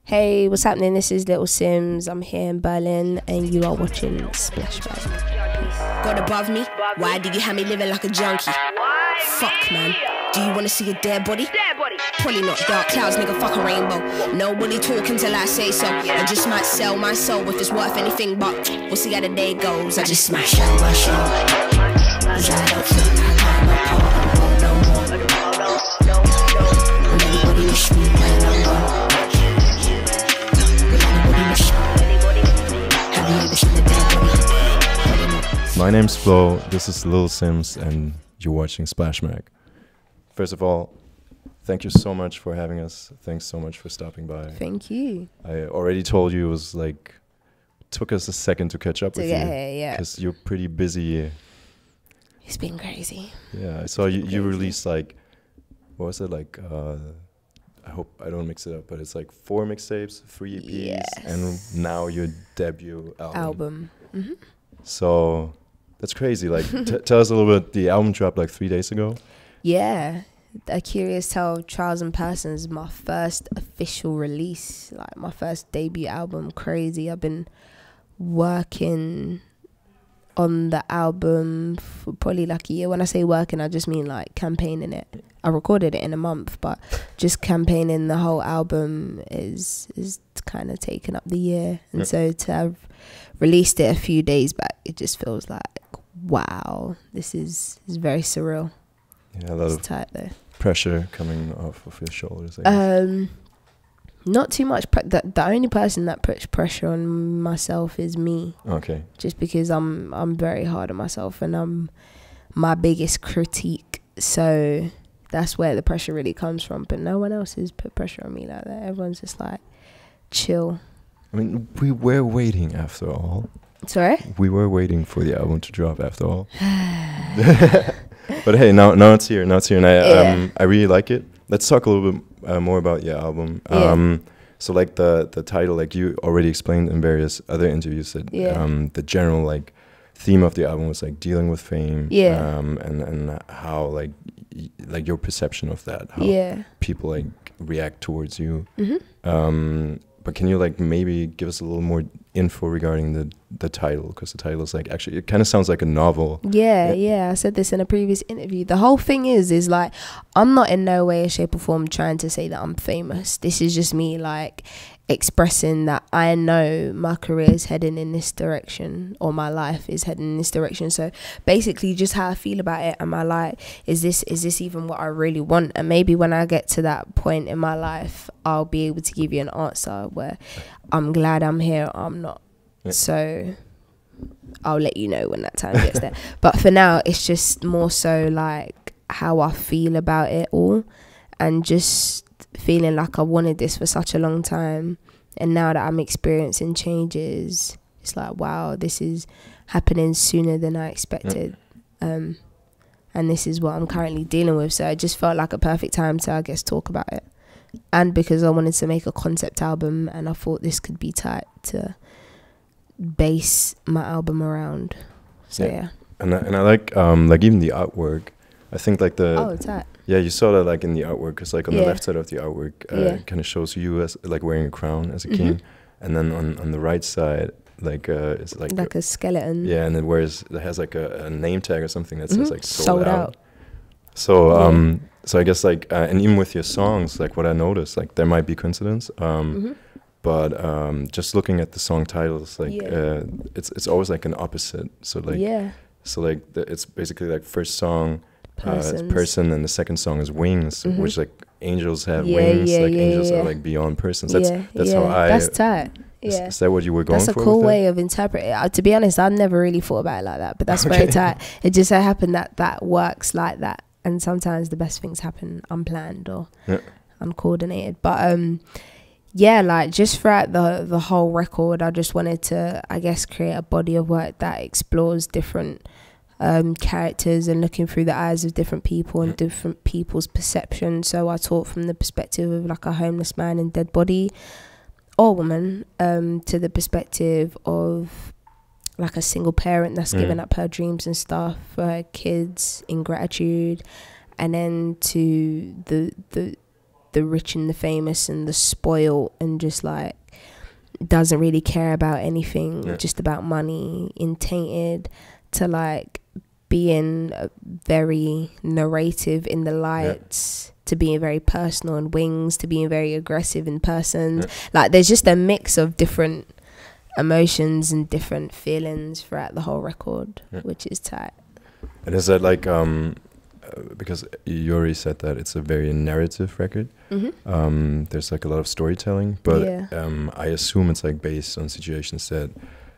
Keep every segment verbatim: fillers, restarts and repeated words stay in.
Hey, what's happening? This is Little Simz. I'm here in Berlin and you are watching Splashback. God above me, why do you have me living like a junkie? Fuck, man. Do you wanna see a dead body? Probably not. Dark clouds, nigga, fuck a rainbow. Nobody talking till I say so. I just might sell my soul if it's worth anything, but we'll see how the day goes. I just smash out my show, 'cause I don't feel like I'm a part no more. And everybody wish me when I'm gone. My name's Flo, this is Lil Simz, and you're watching Splashback. First of all, thank you so much for having us. Thanks so much for stopping by. Thank you. I already told you it was like, took us a second to catch up To with get you. here, yeah. Because you're pretty busy. It's been crazy. Yeah, I saw you, you crazy. released like, what was it, like, uh, I hope I don't mix it up, but it's like four mixtapes, three E Ps, Yes. and now your debut album. Album. Mm-hmm. So that's crazy. Like, t tell us a little bit. The album dropped like three days ago. Yeah. A Curious Tale, Trials and Persons is my first official release, like my first debut album. Crazy. I've been working on the album for probably like a year. When I say working, I just mean like campaigning it. I recorded it in a month, but just campaigning the whole album is is kind of taken up the year. And Yep. so to have released it a few days back, it just feels like, wow, this is, is very surreal. Yeah, a lot It's of tight though. pressure coming off of your shoulders. I guess. Um, not too much. Pre- the, the only person that puts pressure on myself is me, Okay. just because I'm I'm very hard on myself and I'm my biggest critique. So that's where the pressure really comes from. But no one else has put pressure on me like that. Everyone's just like, chill. I mean, we were waiting after all. Sorry? We were waiting for the album to drop after all. But hey, now now it's here. Now it's here, and I Yeah. um I really like it. Let's talk a little bit uh, more about your album. Yeah. Um, so like the the title, like you already explained in various other interviews, that Yeah. um the general like theme of the album was like dealing with fame. Yeah. Um, and and how like y like your perception of that, how Yeah. people like react towards you. hmm Um, but can you like maybe give us a little more info regarding the the title? Because the title is like, actually, it kind of sounds like a novel. Yeah, Yeah. yeah. I said this in a previous interview. The whole thing is, is like, I'm not in no way, shape or form trying to say that I'm famous. This is just me like expressing that I know my career is heading in this direction, or my life is heading in this direction. So basically just how I feel about it. Am I like, is this, is this even what I really want? And maybe when I get to that point in my life, I'll be able to give you an answer where I'm glad I'm here or I'm not. Yeah. So I'll let you know when that time gets there. But for now, it's just more so like how I feel about it all, and just feeling like I wanted this for such a long time. And now that I'm experiencing changes, it's like, wow, this is happening sooner than I expected. Um, and this is what I'm currently dealing with. So it just felt like a perfect time to, I guess, talk about it. And because I wanted to make a concept album, and I thought this could be tight to base my album around. So Yeah. yeah. And I, and I like um like even the artwork. I think like the Oh, tight. yeah, you saw that like in the artwork, because like on Yeah. the left side of the artwork, uh, Yeah. kind of shows you as like wearing a crown as a Mhm. king, and then on on the right side, like uh, it's like, Like a skeleton. yeah, and it wears it has like a, a name tag or something that says Mhm. like sold, Sold out. out. So Yeah. um so I guess like uh, and even with your songs, like what I noticed, like there might be coincidence, um Mhm. but um just looking at the song titles, like Yeah. uh, it's it's always like an opposite. So like Yeah. so like the, it's basically like first song uh, is Persons. person, and the second song is wings, Mhm. which like angels have Yeah, wings, yeah, like yeah, angels yeah. are like beyond persons. That's yeah, that's yeah. how I. That's tight. Is, Yeah. is that what you were going That's a for? cool with way of interpreting it. Uh, to be honest, I've never really thought about it like that, but that's very Okay. tight. It just so happened that that works like that. And sometimes the best things happen unplanned or Yeah. uncoordinated. But um, yeah, like just throughout the, the whole record, I just wanted to, I guess, create a body of work that explores different um, characters and looking through the eyes of different people and different people's perception. So I talk from the perspective of like a homeless man and dead body, or woman, um, to the perspective of like a single parent that's Mm. given up her dreams and stuff for her kids in gratitude, and then to the the the rich and the famous and the spoiled and just like doesn't really care about anything, Yeah. just about money, in Tainted, to like being uh, very narrative in The Lights, yeah. to being very personal in Wings, to being very aggressive in Persons. Yeah. Like there's just a mix of different emotions and different feelings throughout the whole record, yeah. which is tight. And is that like um uh, because Yuri said that it's a very narrative record, mm-hmm. um there's like a lot of storytelling, but yeah. um I assume it's like based on situations that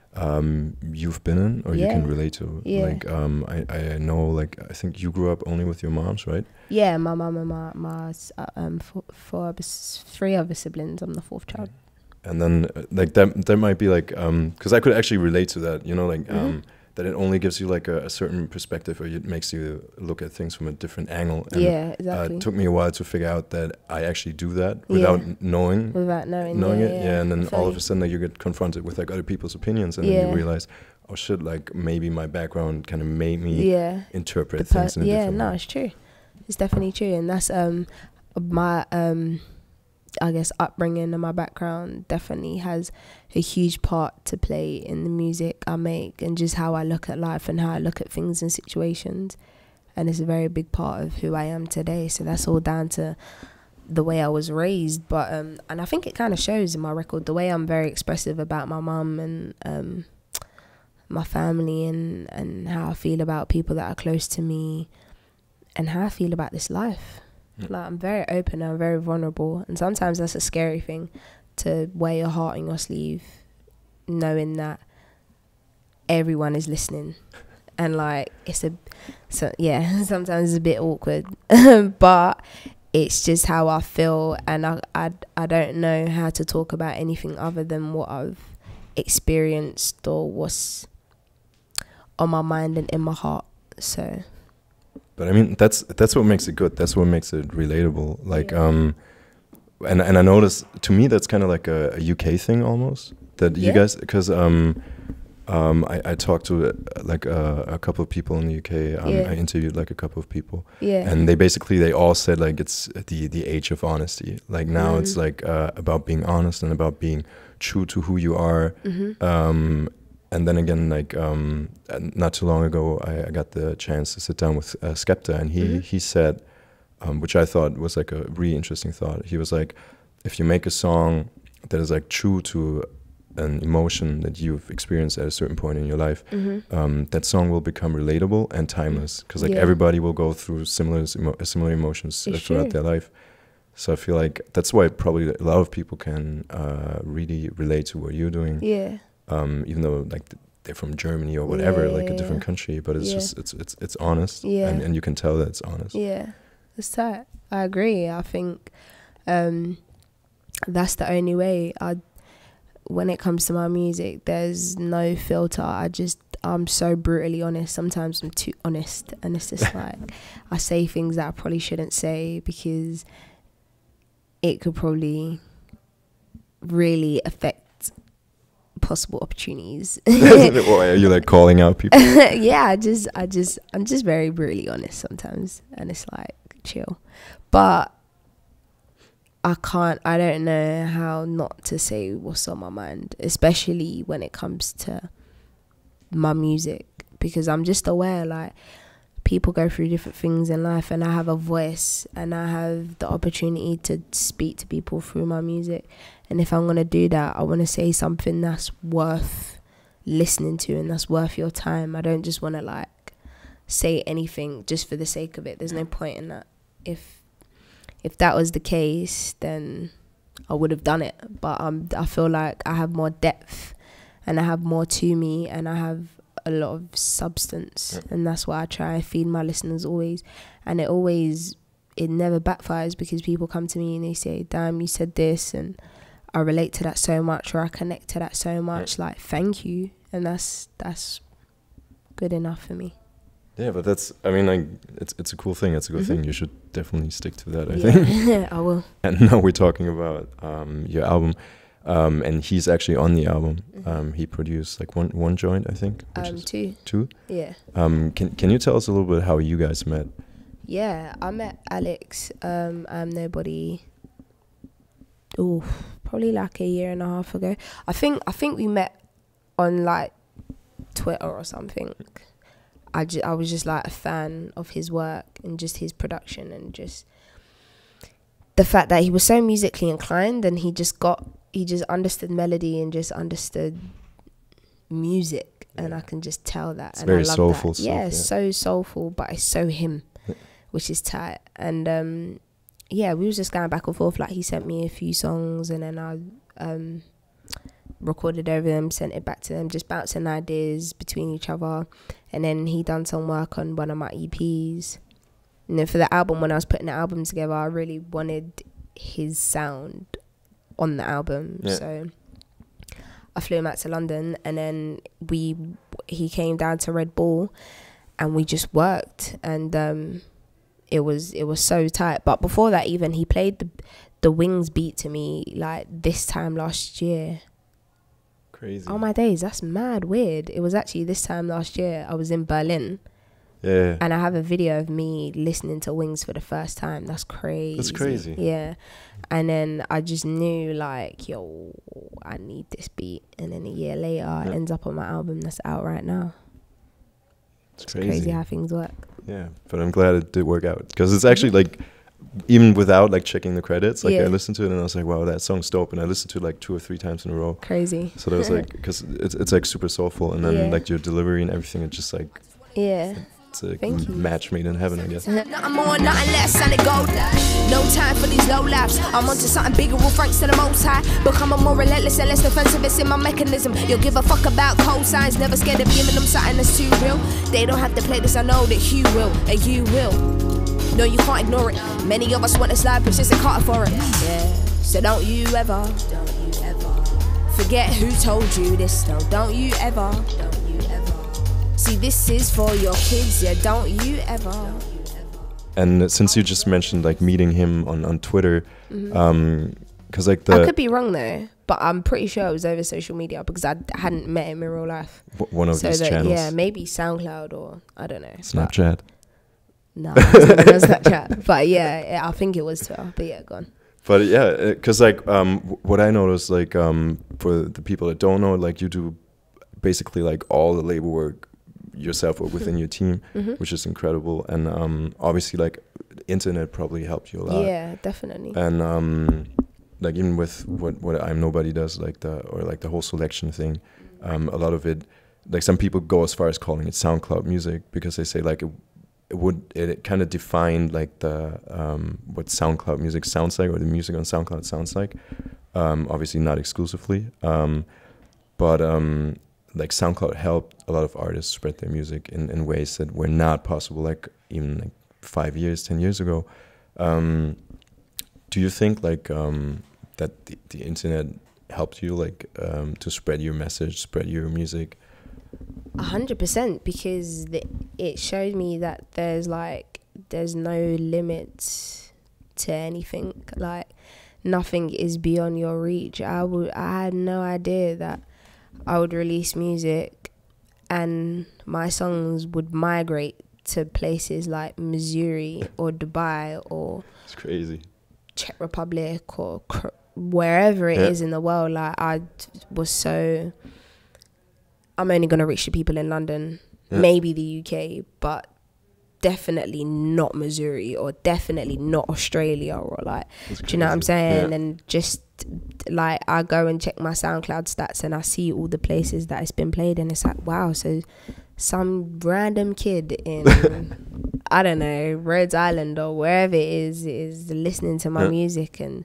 um you've been in or yeah. you can relate to. Yeah. Like um I, I know, like I think you grew up only with your moms, right? Yeah, my mum and my my uh, um four, four other, three other siblings. I'm the fourth child. And then uh, like that that might be like um because I could actually relate to that, you know, like mm-hmm. um that it only gives you like a, a certain perspective, or it makes you look at things from a different angle. And, yeah, exactly. Uh, it took me a while to figure out that I actually do that without yeah. knowing, without knowing, knowing yeah, it. Yeah, yeah, and then Sorry. all of a sudden, like, you get confronted with like other people's opinions, and yeah. then you realize, oh shit, like maybe my background kind of made me yeah. interpret per- things in a yeah, different no, way. it's true. It's definitely true, and that's um my um. I guess upbringing and my background definitely has a huge part to play in the music I make and just how I look at life and how I look at things and situations, and it's a very big part of who I am today. So that's all down to the way I was raised, but um and I think it kind of shows in my record, the way I'm very expressive about my mum and um my family and and how I feel about people that are close to me and how I feel about this life. Like I'm very open and I'm very vulnerable, and sometimes that's a scary thing, to wear your heart on your sleeve knowing that everyone is listening, and like it's a so yeah sometimes it's a bit awkward but it's just how I feel, and I, I, I don't know how to talk about anything other than what I've experienced or what's on my mind and in my heart. So But I mean, that's that's what makes it good. That's what makes it relatable. Like, yeah. um, and and I noticed, to me, that's kind of like a, a U K thing almost. That yeah. you guys, because um, um, I, I talked to uh, like uh, a couple of people in the U K. Um, yeah. I interviewed like a couple of people, yeah, and they basically they all said like it's the the age of honesty. Like now mm. it's like uh, about being honest and about being true to who you are. Mm-hmm. Um, And then again, like um, not too long ago, I, I got the chance to sit down with uh, Skepta, and he mm-hmm. he said, um, which I thought was like a really interesting thought. He was like, if you make a song that is like true to an emotion that you've experienced at a certain point in your life, mm-hmm. um, that song will become relatable and timeless, because like yeah. everybody will go through similar emo- similar emotions uh, throughout true. their life. So I feel like that's why probably a lot of people can uh, really relate to what you're doing. Yeah. Um, even though like th- they're from Germany or whatever, yeah, like a yeah, different yeah. country, but it's yeah. just it's it's it's honest, yeah. and and you can tell that it's honest. Yeah, it's tight. I agree. I think um, that's the only way. I when it comes to my music, there's no filter. I just I'm so brutally honest. Sometimes I'm too honest, and it's just like I say things that I probably shouldn't say because it could probably really affect possible opportunities. Why are you like calling out people? yeah, I just, I just, I'm just very brutally honest sometimes, and it's like chill. But I can't, I don't know how not to say what's on my mind, especially when it comes to my music, because I'm just aware like people go through different things in life, and I have a voice and I have the opportunity to speak to people through my music. And if I'm going to do that, I want to say something that's worth listening to and that's worth your time. I don't just want to like say anything just for the sake of it. There's no point in that. If if that was the case, then I would have done it. But um, I feel like I have more depth and I have more to me, and I have a lot of substance, yeah. and that's what I try and feed my listeners always. And it always, it never backfires, because people come to me and they say, damn, you said this and I relate to that so much, or I connect to that so much, like thank you. And that's that's good enough for me. Yeah, but that's, I mean, like it's it's a cool thing. It's a good mm-hmm. thing. You should definitely stick to that, I yeah. think. I will. And now we're talking about um, your album, um, and he's actually on the album. Mm-hmm. Um, he produced like one one joint, I think. Which Um, is two. Two. Yeah. Um, can can you tell us a little bit how you guys met? Yeah, I met Alex. Um, I'm Nobody oh, probably like a year and a half ago. I think I think we met on like Twitter or something. I just I was just like a fan of his work and just his production and just the fact that he was so musically inclined and he just got he just understood melody and just understood music, and I can just tell that. It's and very I love soulful that. stuff, Yeah, yeah. it's so soulful, but it's so him, which is tight. And um, yeah, we was just going back and forth. Like he sent me a few songs, and then I um, recorded over them, sent it back to them, just bouncing ideas between each other. And then he done some work on one of my E Ps. And then for the album, when I was putting the album together, I really wanted his sound on the album. Yeah. So I flew him out to London, and then we he came down to Red Bull, and we just worked, and um, it was it was so tight. But before that, even he played the the Wings beat to me like this time last year. Crazy. Oh my days, that's mad weird. It was actually this time last year. I was in Berlin. Yeah. And I have a video of me listening to Wings for the first time. That's crazy. That's crazy. Yeah. And then I just knew like, yo, I need this beat. And then a year later, Yeah. it ends up on my album that's out right now. It's It's crazy. crazy how things work. Yeah, but I'm glad it did work out, because it's actually like, even without like checking the credits, like Yeah. I listened to it and I was like, wow, that song's dope, and I listened to it like two or three times in a row. Crazy. So that was like, because it's it's like super soulful, and then Yeah. like your delivery and everything, it's just like Yeah. it's a Thank you. match made in heaven, I guess. Nothing more, nothing less, and it gold. No time for these low laughs. I'm onto something bigger with thanks to the most high. Becoming more relentless and less defensive, it's in my mechanism. You'll give a fuck about cosigns, never scared of giving them something that's too real. They don't have to play this, I know that you will, and you will. No, you can't ignore it. Many of us want this life, Princess and Carter for it. Yeah. So don't you ever, don't you ever forget who told you this. No, don't you ever, don't you ever. See, this is for your kids, yeah. Don't you ever. And since you just mentioned like meeting him on on Twitter, um, because like the I could be wrong though, but I'm pretty sure it was over social media because I d- hadn't met him in real life. w- one of So these that, channels, yeah, maybe SoundCloud or I don't know. but- Snapchat. No, it's not on Snapchat. But yeah, yeah, I think it was Twitter. But yeah, go on. But yeah, because like um, w- what I noticed, like um, for the people that don't know, like you do basically like all the label work yourself or within your team, Mm-hmm. which is incredible. And um, obviously, like the internet probably helped you a lot. Yeah, definitely. And um, like even with what what I'm Nobody does, like the or like the whole selection thing, um, a lot of it, like some people go as far as calling it SoundCloud music because they say like it, it would it, it kind of defined like the um, what SoundCloud music sounds like, or the music on SoundCloud sounds like. Um, obviously not exclusively, um, but um, like SoundCloud helped a lot of artists spread their music in, in ways that were not possible, like even like five years, ten years ago. Um, do you think like um, that the, the internet helped you like um, to spread your message, spread your music? A hundred percent, because the, it showed me that there's like there's no limits to anything. Like nothing is beyond your reach. I would I had no idea that I would release music and my songs would migrate to places like Missouri or Dubai or It's crazy. Czech Republic or cr- wherever it Yeah. is in the world. Like I d- was so I'm only gonna reach the people in London, Yeah. maybe the U K, but definitely not Missouri or definitely not Australia or like, It's do you know what I'm crazy. saying? Yeah. And just like I go and check my SoundCloud stats and I see all the places that it's been played, and it's like, wow, so some random kid in I don't know, Rhodes Island or wherever it is is listening to my Yeah. music and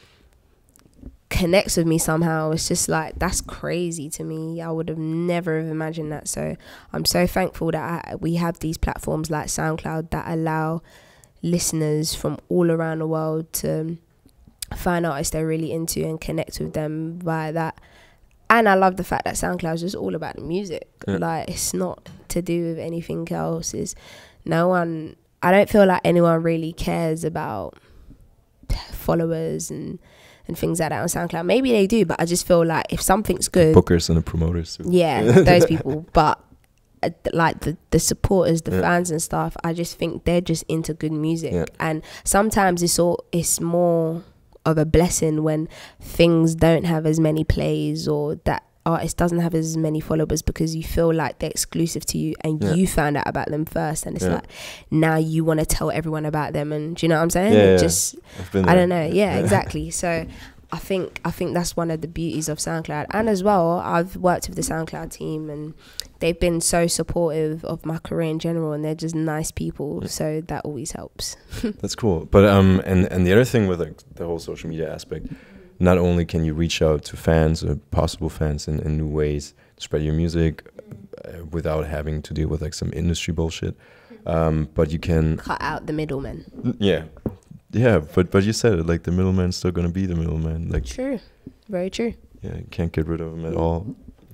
connects with me somehow. It's just like, that's crazy to me. I would have never have imagined that. So I'm so thankful that I, we have these platforms like SoundCloud that allow listeners from all around the world to find artists they're really into and connect with them via that. And I love the fact that SoundCloud is just all about the music. Yeah. Like, it's not to do with anything else. It's no one, I don't feel like anyone really cares about followers and and things like that on SoundCloud. Maybe they do, but I just feel like if something's good, Bookers and the promoters too. yeah, those people. But uh, like the the supporters, the Yeah. fans and stuff, I just think they're just into good music. Yeah. And sometimes it's all it's more of a blessing when things don't have as many plays, or that artist doesn't have as many followers, because you feel like they're exclusive to you and Yeah. you found out about them first, and it's Yeah. like now you want to tell everyone about them, and do you know what I'm saying? Yeah, It yeah. just I've been I there. don't know. Yeah, exactly. So I think I think that's one of the beauties of SoundCloud. And as well, I've worked with the SoundCloud team, and they've been so supportive of my career in general, and they're just nice people. So that always helps. That's cool. But um, and and the other thing with like the whole social media aspect, not only can you reach out to fans or possible fans in, in new ways, spread your music uh, without having to deal with like some industry bullshit, um, but you can Cut out the middlemen. yeah, yeah. But but you said it, like the middleman's still gonna be the middleman. Like True. Very true. yeah, you can't get rid of him at all.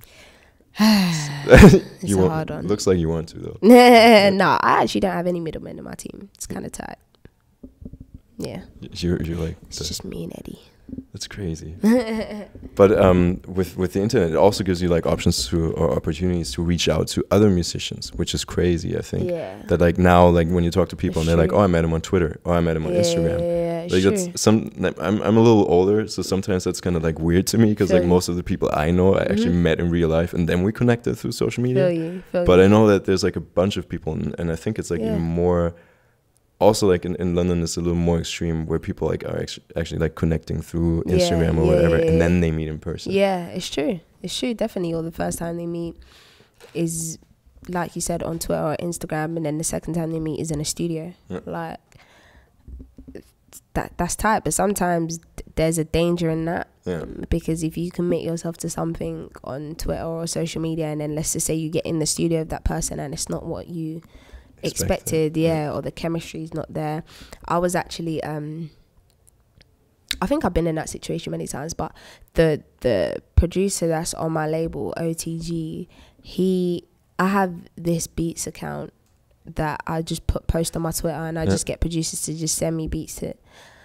It's you a want, hard one. Looks like you want to though. No, I actually don't have any middlemen in my team. It's kind of tight. Yeah. You're you're like It's the- just me and Eddie. That's crazy. But um, with with the internet, it also gives you like options to or opportunities to reach out to other musicians, which is crazy. I think Yeah. that like now, like when you talk to people It's and they're like, true. "Oh, I met him on Twitter," or "I met him on yeah, Instagram." Yeah, it's Like true. that's some. Like, I'm I'm a little older, so sometimes that's kind of like weird to me because Feel like you. most of the people I know I actually Mhm. met in real life, and then we connected through social media. Feel you. Feel But you. I know that there's like a bunch of people, and, and I think it's like Yeah. even more. Also, like in, in London, it's a little more extreme where people like are actually, actually like connecting through Yeah, Instagram or yeah, whatever, yeah, and then yeah. they meet in person. Yeah, it's true. It's true. Definitely. Or the first time they meet is, like you said, on Twitter or Instagram, and then the second time they meet is in a studio. Yeah. Like that. That's tight. But sometimes th- there's a danger in that. Yeah. Because if you commit yourself to something on Twitter or social media, and then let's just say you get in the studio with that person and it's not what you expected, yeah, or the chemistry is not there. I was actually um I think I've been in that situation many times, but the the producer that's on my label, O T G, he I have this Beats account that I just put post on my Twitter, and I Yeah. just get producers to just send me beats to it.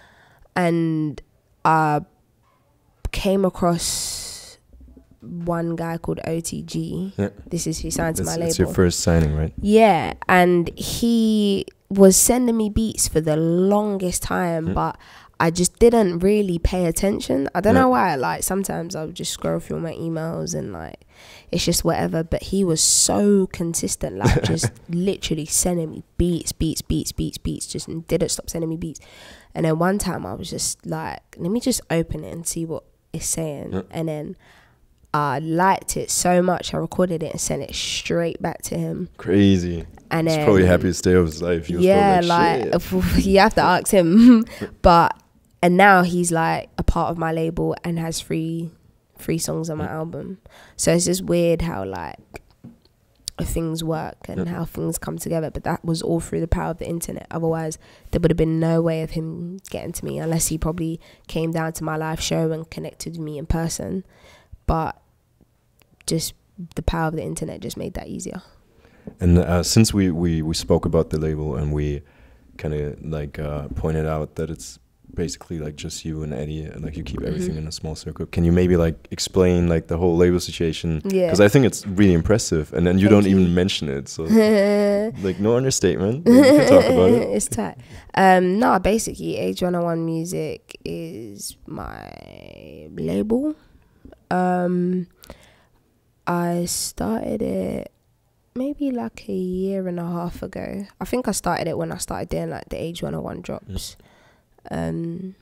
And I came across one guy called O T G. Yeah. This is who signed to It's, my label. it's your first signing, right? Yeah, and he was sending me beats for the longest time, Mm. but I just didn't really pay attention. I don't Yeah. know why. Like sometimes I would just scroll through my emails and like it's just whatever. But he was so consistent, like just literally sending me beats, beats, beats, beats, beats. Just didn't stop sending me beats. And then one time I was just like, let me just open it and see what it's saying. Yeah. And then I liked it so much, I recorded it and sent it straight back to him. Crazy. And He's then, probably happiest day of his life. He was yeah, probably like, like, shit. you have to ask him. But and now he's like a part of my label and has three three songs on my album. So it's just weird how like things work and Yeah. how things come together. But that was all through the power of the internet. Otherwise, there would have been no way of him getting to me unless he probably came down to my live show and connected with me in person. But just the power of the internet just made that easier. And uh, since we, we, we spoke about the label and we kind of like uh, pointed out that it's basically like just you and Eddie, and like you keep everything Mhm. in a small circle, can you maybe like explain like the whole label situation? Yeah. Because I think it's really impressive, and then you Thank don't you. even mention it, so like no understatement. Like, you can talk about it. It's tight. Um, no, basically, Age one oh one Music is my label. Um, I started it maybe like a year and a half ago. I think I started it when I started doing like the Age one oh one drops. Um,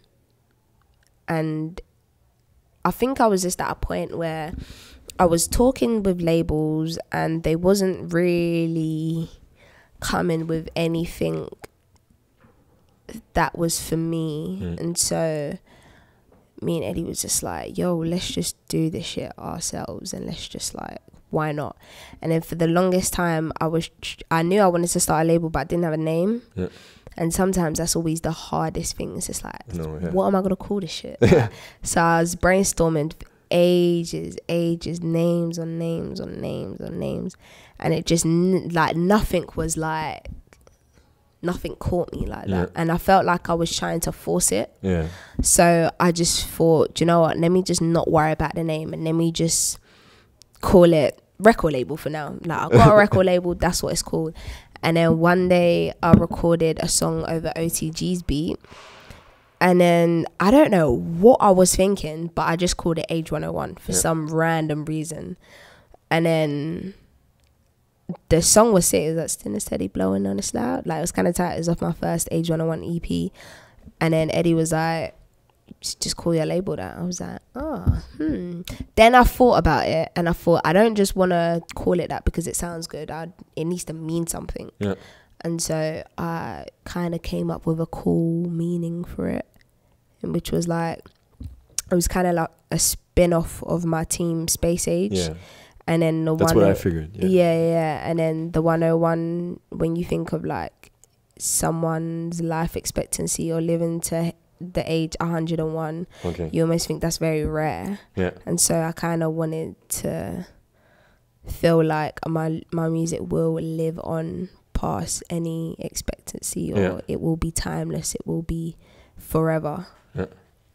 and I think I was just at a point where I was talking with labels and they wasn't really coming with anything that was for me. Mm. And so me and Eddie was just like, yo, let's just do this shit ourselves, and let's just like, why not? And then for the longest time I was I knew I wanted to start a label, but I didn't have a name. Yeah. And sometimes that's always the hardest thing. It's just like, No, yeah. what am I gonna call this shit? So I was brainstorming for ages, ages, names on names on names on names, and it just n- like nothing was like, nothing caught me like that. Yeah. And I felt like I was trying to force it. Yeah. So I just thought, do you know what? Let me just not worry about the name, and let me just call it record label for now. Like I got a record label, that's what it's called. And then one day I recorded a song over O T G's beat, And then I don't know what I was thinking, but I just called it Age one oh one for Yeah. some random reason. And then the song was sick. It was like Still and Steady Blowing on the Slout. Like, it was kind of tight. It was off my first Age one oh one E P. And then Eddie was like, just call your label that. I was like, oh, hmm. Then I thought about it, and I thought, I don't just want to call it that because it sounds good. I, it needs to mean something. Yeah. And so I kind of came up with a cool meaning for it, which was like, it was kind of like a spin-off of my team Space Age. Yeah. And then the That's one what I oh- figured. Yeah. yeah, yeah. And then the one oh one, when you think of like someone's life expectancy or living to the age one hundred and one, Okay. you almost think that's very rare. Yeah. And so I kind of wanted to feel like my my music will live on past any expectancy, or Yeah. it will be timeless, it will be forever. Yeah.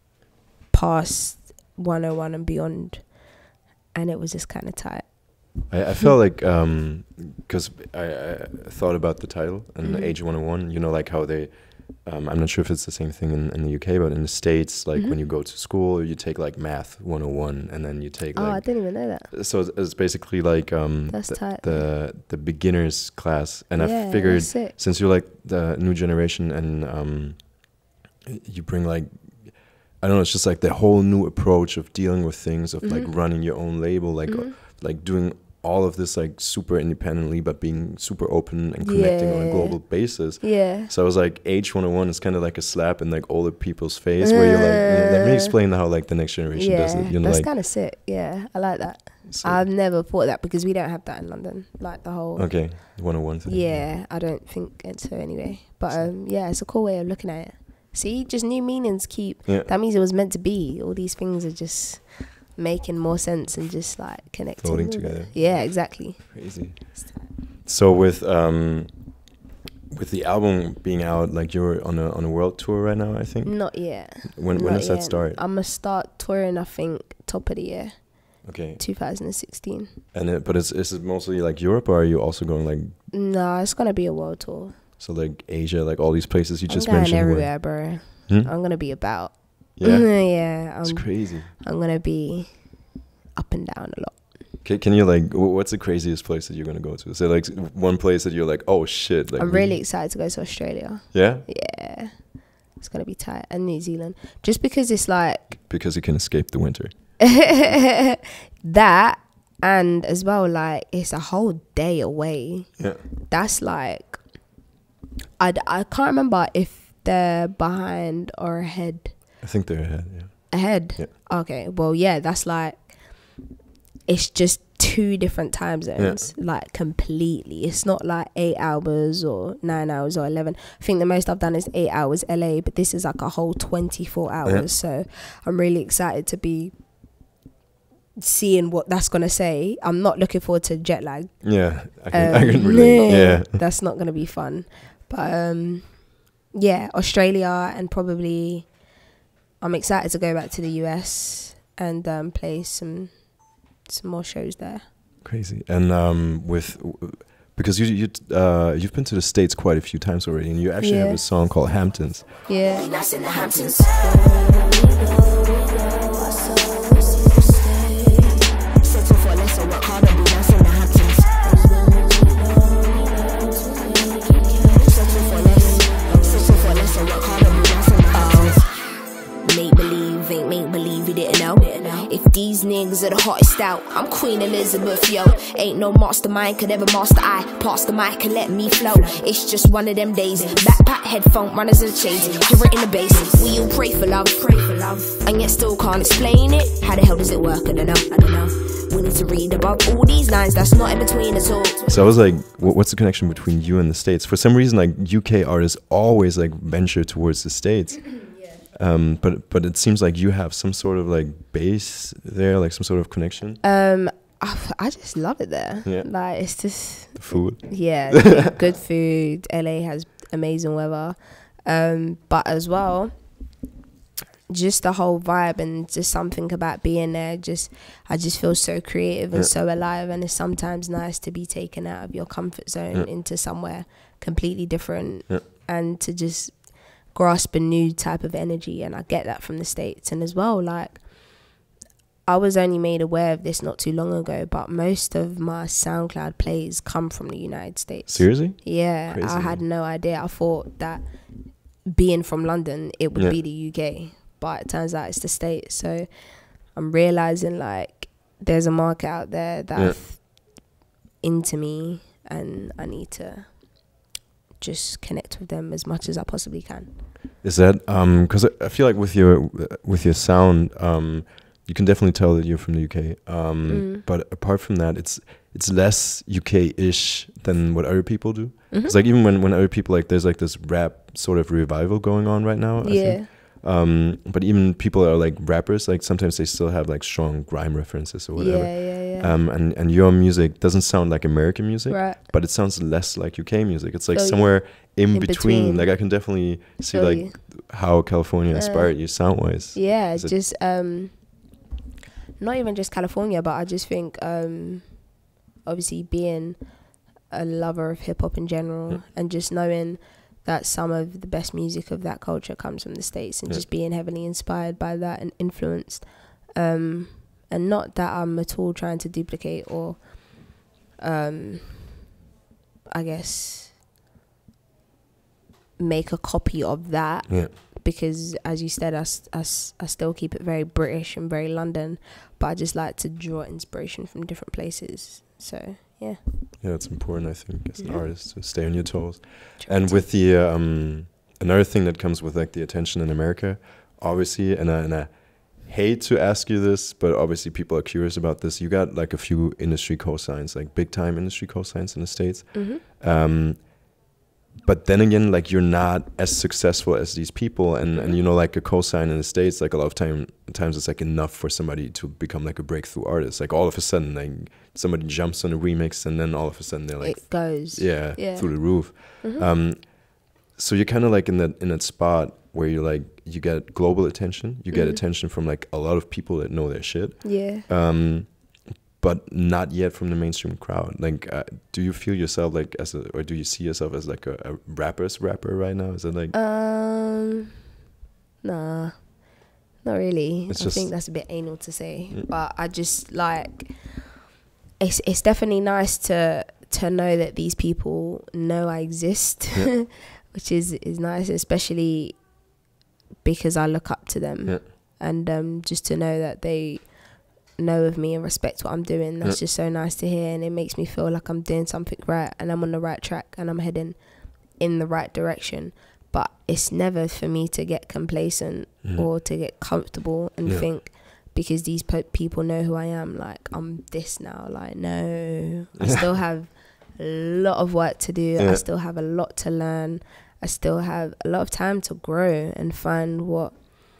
Past one oh one and beyond. And it was just kind of tight. I, I felt like um because I, I thought about the title and Mhm. Age one oh one, you know, like how they um I'm not sure if it's the same thing in, in the U K, but in the States, like Mhm. when you go to school, you take like math one oh one, and then you take Oh, I like didn't even know that. so it's, it's basically like um That's the, tight. the the beginners class. And Yeah, I figured, that's sick. since you're like the new generation and um you bring like, I don't know, it's just like the whole new approach of dealing with things, of like Mhm. running your own label, like Mhm. like doing all of this like super independently, but being super open and connecting on a Yeah. global basis. Yeah. So I was like, Age one oh one is kind of like a slap in like older people's face, where you're like, you know, let me Uh, explain how like the next generation Yeah, does it. You know, that's like kind of sick. Yeah, I like that. so- I've never thought that because we don't have that in London. Like the whole. okay, one oh one thing. Yeah, I don't think it's so anyway. But um, yeah, it's a cool way of looking at it. See, just new meanings keep. Yeah. That means it was meant to be. All these things are just making more sense and just like connecting. Floating with it. together. Yeah, exactly. Crazy. So with um with the album being out, like you're on a on a world tour right now, I think. Not yet. When when Not does that yet. start? I'm gonna start touring. I think top of the year, Okay. two thousand sixteen. And it, but is is it mostly like Europe, or are you also going like, No, it's gonna be a world tour. so like Asia, like all these places you I'm just going mentioned? were- everywhere, bro. Hmm? I'm gonna be about. Yeah. yeah. It's I'm, crazy. I'm gonna be up and down a lot. Can, can you like, wh- what's the craziest place that you're gonna go to? Is there like s- one place that you're like, oh shit? Like I'm we- really excited to go to Australia. Yeah. Yeah, it's gonna be tight, and New Zealand, just because it's like Because you can escape the winter. that, and as well, like it's a whole day away. Yeah. That's like, I d- I can't remember if they're behind or ahead. I think they're ahead. Yeah. Ahead. Yeah. Okay. Well, yeah, that's like, it's just two different time zones, like completely. It's not like eight hours or nine hours or eleven. I think the most I've done is eight hours L A, but this is like a whole twenty-four hours. Yeah. So I'm really excited to be seeing what that's gonna say. I'm not looking forward to jet lag. Yeah. I can, Um, I can relate. Yeah. That's not gonna be fun. But um, yeah, Australia, and probably I'm excited to go back to the U S and um, play some some more shows there. Crazy. And um, with because you you uh you've been to the States quite a few times already, and you actually have Yeah. a song called Hamptons. Yeah. Nice in the Hamptons. Settle for less or work harder, be nice in the Hamptons. Settle for less, settle for less or work harder, be nice in the Hamptons. Make believe, ain't make believe you didn't know. If these niggas are the hottest out, I'm Queen Elizabeth, yo. Ain't no mastermind could ever master I. Pass the mic and let me flow. It's just one of them days. Backpack, headphone, runners and shades. Hear it in the bass. We all pray for love, pray for love. And yet still can't explain it. How the hell does it work? I don't know, I don't know. We need to read above all these lines that's not in between at all. So I was like, wh- what's the connection between you and the States? For some reason, like U K artists always like venture towards the States. Um, but but it seems like you have some sort of like base there, like some sort of connection. Um, I, I just love it there. Yeah. Like it's just The food. yeah, good- good food. L A has amazing weather, um, but as well, just the whole vibe and just something about being there. Just I just feel so creative and Yeah. so alive, and it's sometimes nice to be taken out of your comfort zone Yeah. into somewhere completely different Yeah. and to just grasp a new type of energy, and I get that from the States. And as well, like, I was only made aware of this not too long ago, but most of my SoundCloud plays come from the United States. Seriously? Yeah. Crazy. I had no idea. I thought that being from London, it would Yeah. be the U K, but it turns out it's the States. So I'm realizing, like, there's a market out there that's yeah. into me, and I need to just connect with them as much as I possibly can. Is that um because I, I feel like with your with your sound, um you can definitely tell that you're from the U K, um mm. but apart from that, it's it's less U K-ish than what other people do. Because mm-hmm. like even when when other people, like, there's like this rap sort of revival going on right now, I yeah think. Um but even people are like rappers, like sometimes they still have like strong grime references or whatever. Yeah, yeah, yeah. Um and and your music doesn't sound like American music, right. but it sounds less like U K music. It's like so somewhere in, in between. between. Like I can definitely see so like you. how California uh, inspired you sound wise. Yeah, Is just um not even just California, but I just think um obviously being a lover of hip hop in general, yeah. and just knowing that some of the best music of that culture comes from the States, and yeah. just being heavily inspired by that and influenced. Um, and not that I'm at all trying to duplicate or, um, I guess, make a copy of that. Yeah. Because, as you said, I, I, I still keep it very British and very London, but I just like to draw inspiration from different places. So, yeah. Yeah, it's important, I think, as an yeah. artist, to stay on your toes. Try and to. with the um, another thing that comes with like the attention in America, obviously, and I, and I hate to ask you this, but obviously people are curious about this. You got like a few industry cosigns, like big time industry cosigns in the States. Mm-hmm. Um, but then again, like you're not as successful as these people, and, and you know, like a cosign in the States, like a lot of time times it's like enough for somebody to become like a breakthrough artist. Like all of a sudden, like somebody jumps on a remix, and then all of a sudden they're like, it goes, yeah, yeah. through the roof. Mm-hmm. Um, so you're kind of like in that in that spot where you're like, you get global attention, you get mm-hmm. attention from like a lot of people that know their shit. Yeah. Um, but not yet from the mainstream crowd. Like, uh, do you feel yourself like as a, or do you see yourself as like a, a rapper's rapper right now? Is it like? Um, nah, not really. It's I just think that's a bit anal to say, mm. but I just like. It's it's definitely nice to to know that these people know I exist, yeah. which is is nice, especially because I look up to them, yeah. and um, just to know that they know of me and respect what I'm doing. That's yeah. just so nice to hear, and it makes me feel like I'm doing something right and I'm on the right track and I'm heading in the right direction. But it's never for me to get complacent mm. or to get comfortable and yeah. think because these po- people know who I am, like I'm this now. Like, no, I still have a lot of work to do. Yeah. I still have a lot to learn. I still have a lot of time to grow and find what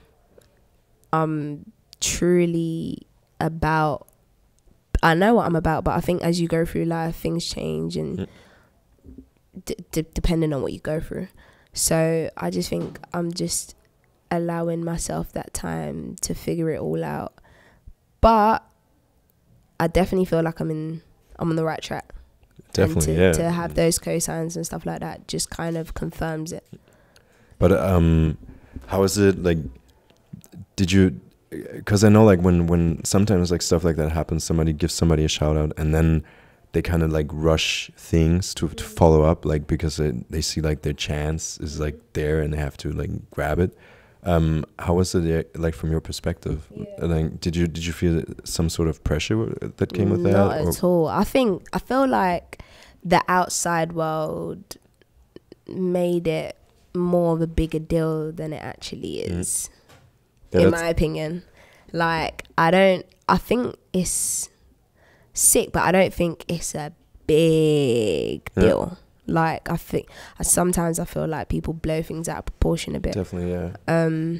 I'm truly about. I know what I'm about, but I think as you go through life, things change, and mm. d- d- depending on what you go through. So I just think I'm just allowing myself that time to figure it all out. But I definitely feel like I'm in, I'm on the right track. Definitely, and to, yeah. to have those cosigns and stuff like that just kind of confirms it. But um, how is it like? Did you? Because I know like when when sometimes like stuff like that happens, somebody gives somebody a shout out, and then they kind of like rush things to to follow up, like because it, they see like their chance is like there and they have to like grab it. Um, how was it like from your perspective? Yeah. Like, did you did you feel some sort of pressure that came with that? Not at all. I think I feel like the outside world made it more of a bigger deal than it actually is, mm. yeah, in my opinion. Like, I don't. I think it's sick, but I don't think it's a big yeah. deal. Like, I think I, sometimes I feel like people blow things out of proportion a bit. Definitely, yeah. Um,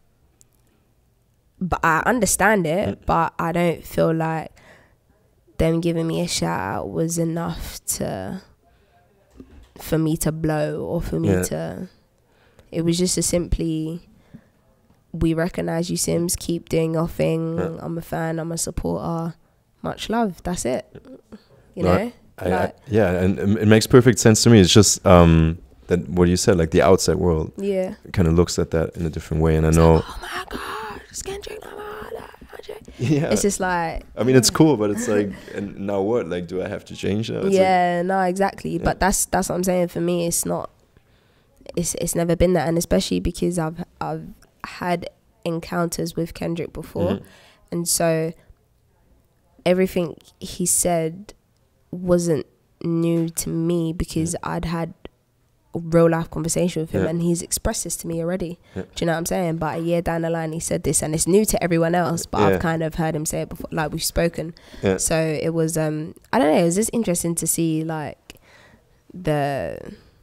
but I understand it, mm. but I don't feel like them giving me a shout out was enough to for me to blow or for me yeah. to. It was just a simply, we recognize you, Sims. Keep doing your thing. Yeah. I'm a fan. I'm a supporter. Much love. That's it. You no, know. I, like, I, yeah, and it makes perfect sense to me. It's just um, that what you said, like the outside world, Yeah. kind of looks at that in a different way. And I know, Oh my god, it's Kendrick Lamar. Kendrick. yeah, It's just like, I mean, it's cool, but it's like, and now what? Like, do I have to change now? It's yeah, no, exactly. Yeah. But that's that's what I'm saying. For me, it's not. It's it's never been that, and especially because I've I've had encounters with Kendrick before, Mhm. and so everything he said wasn't new to me because I'd had a real life conversation with him, Yeah. and he's expressed this to me already. Yeah. Do you know what I'm saying? But a year down the line, he said this, and it's new to everyone else. But Yeah. I've kind of heard him say it before, like we've spoken. Yeah. So it was, um, I don't know, it was just interesting to see like the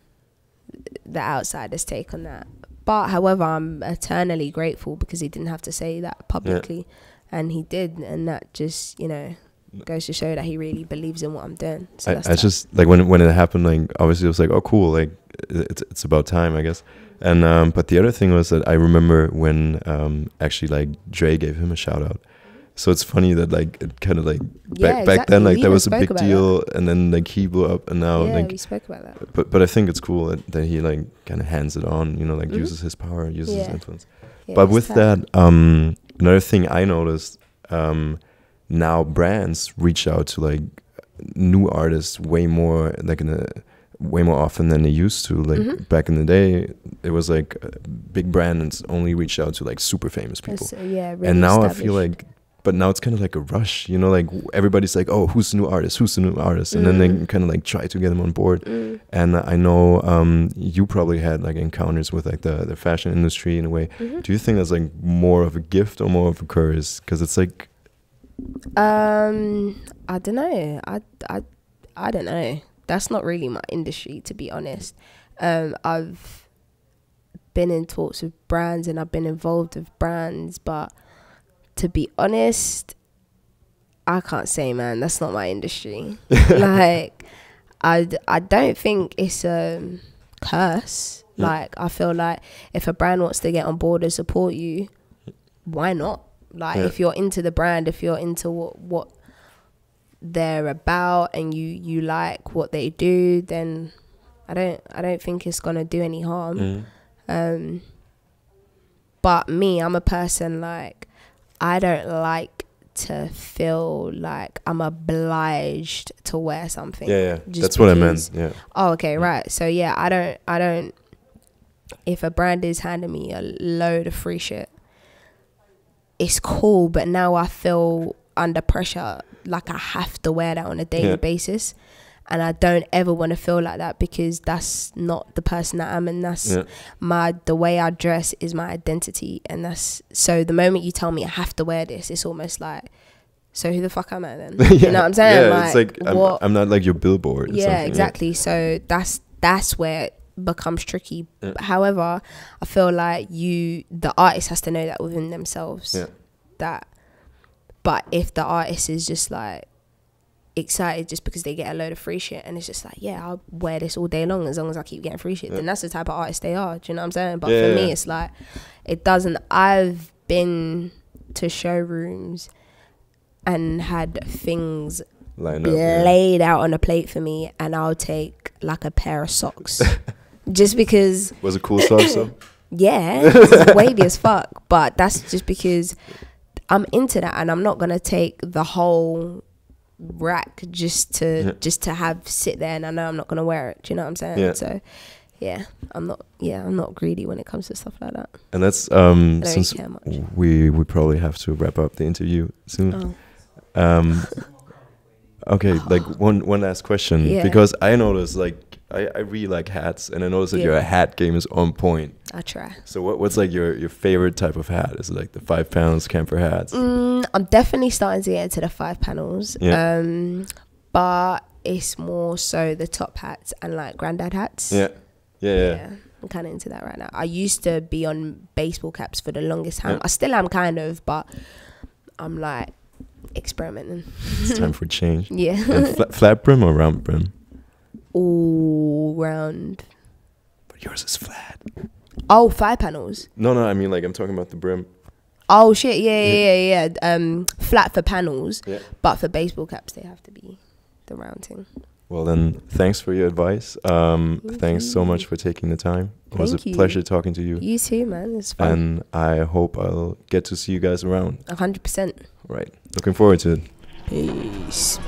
the outsider's take on that. But however, I'm eternally grateful because he didn't have to say that publicly, and he did, and that just, you know, goes to show that he really believes in what I'm doing. So I, that's I that. just like when when it happened, like obviously it was like, oh cool, like it's it's about time, I guess. And um, but the other thing was that I remember when um actually like Dre gave him a shout out. So it's funny that like it kind of like Yeah, back back then exactly. like We that even was a spoke big about deal, and then like he blew up, and now yeah, like we spoke about that. but but I think it's cool that, that he like kind of hands it on, you know, like Mhm. uses his power, uses his Yeah. influence. Yeah, But it's with tight. that, um, another thing I noticed, um, now brands reach out to like new artists way more, like in a way more often than they used to. Like Mhm. back in the day, it was like uh, big brands only reached out to like super famous people, It's, uh, yeah, really and now I feel established. like, but now it's kind of like a rush, you know, like w- everybody's like, oh, who's the new artist? Who's the new artist? And then they Mm. kind of like try to get them on board. Mm. And I know um, you probably had like encounters with like the, the fashion industry in a way. Mhm. Do you think that's like more of a gift or more of a curse? Because it's like, Um, I don't know. I, I, I don't know. That's not really my industry, to be honest. Um, I've been in talks with brands and I've been involved with brands, but to be honest, I can't say, man. That's not my industry. Like, I, d- I don't think it's a curse. Yeah. Like, I feel like if a brand wants to get on board and support you, why not? Like, Yeah. if you're into the brand, if you're into what what they're about, and you you like what they do, then I don't I don't think it's gonna do any harm. mm, Um, but me, I'm a person like I don't like to feel like I'm obliged to wear something. yeah, yeah, Just that's what I meant. because- Yeah, Oh, okay, Mm. right. So yeah, I don't, I don't. If a brand is handing me a load of free shit, it's cool. But now I feel under pressure, like I have to wear that on a daily Yeah. basis, and I don't ever want to feel like that because that's not the person that I am, and that's yeah, my the way I dress is my identity, and that's so. The moment you tell me I have to wear this, it's almost like, so who the fuck am I then? yeah. You know what I'm saying? Yeah, it's like I'm, what? I'm not like your billboard. Or Yeah, something, exactly. So that's that's where it becomes tricky. Yeah. However, I feel like you, the artist, has to know that within themselves. Yeah. That, but if the artist is just like excited just because they get a load of free shit, and it's just like, yeah, I'll wear this all day long as long as I keep getting free shit, Yeah. then that's the type of artist they are. Do you know what I'm saying? But Yeah, for yeah, me, yeah. it's like, it doesn't. I've been to showrooms and had things Line up. Yeah. laid out on a plate for me, and I'll take like a pair of socks just because, Was it cool stuff? So yeah, it's wavy as fuck, but that's just because I'm into that, and I'm not gonna take the whole rack just to Yeah. just to have sit there, and I know I'm not gonna wear it. Do you know what I'm saying? Yeah. So yeah, I'm not yeah I'm not greedy when it comes to stuff like that. and that's um I don't since really care much. we we probably have to wrap up the interview soon. Oh. Um, okay, like one one last question, Yeah. because I noticed like I, I really like hats, and I noticed that Yeah. your hat game is on point. I try. So what what's like your, your favorite type of hat? Is it like the five pounds camper hats? Mm, I'm definitely starting to get into the five panels. Yeah. Um, but it's more so the top hats and like granddad hats. Yeah, yeah, yeah. I'm kind of into that right now. I used to be on baseball caps for the longest time. Yeah. I still am kind of, but I'm like experimenting. It's time for change. Yeah. And fla- flat brim or round brim? All round. But yours is flat. Oh, five panels. No, no, I mean like I'm talking about the brim. Oh shit, yeah, yeah, yeah, yeah. Um, flat for panels, Yeah. but for baseball caps they have to be the round thing. Well then, thanks for your advice. Um, Thank thanks you. so much for taking the time. It was Thank a you. pleasure talking to you. You too, man. It's fun. And I hope I'll get to see you guys around. A hundred percent. Right. Looking forward to it. Peace.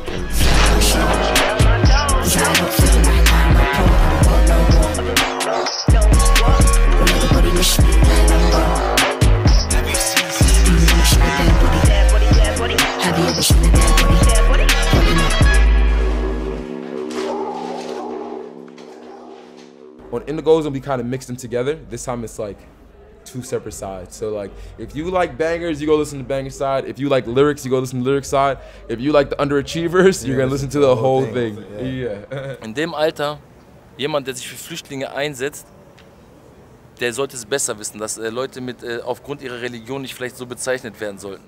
Have you ever seen a dead body? On Indigo's gonna be kind of mixing together. This time it's like two separate sides. So like, if you like bangers, you go listen to banger side. If you like lyrics, you go listen to lyric side. If you like the underachievers, you're gonna listen to the whole thing. Yeah. In dem Alter, jemand, der sich für Flüchtlinge einsetzt, der sollte es besser wissen, dass äh, Leute mit, äh, aufgrund ihrer Religion nicht vielleicht so bezeichnet werden sollten.